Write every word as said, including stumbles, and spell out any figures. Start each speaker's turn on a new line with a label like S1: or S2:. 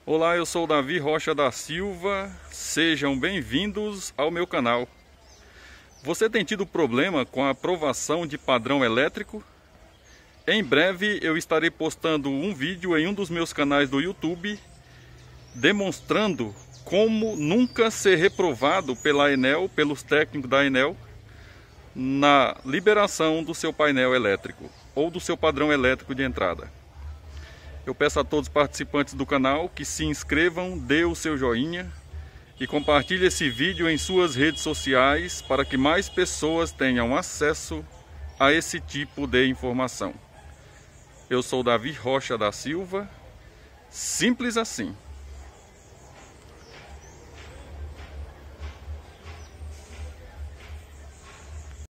S1: Olá, eu sou o Davi Rocha da Silva, sejam bem-vindos ao meu canal. Você tem tido problema com a aprovação de padrão elétrico? Em breve eu estarei postando um vídeo em um dos meus canais do YouTube demonstrando como nunca ser reprovado pela Enel, pelos técnicos da Enel, na liberação do seu painel elétrico ou do seu padrão elétrico de entrada. Eu peço a todos os participantes do canal que se inscrevam, dê o seu joinha e compartilhe esse vídeo em suas redes sociais para que mais pessoas tenham acesso a esse tipo de informação. Eu sou Davi Rocha da Silva, simples assim.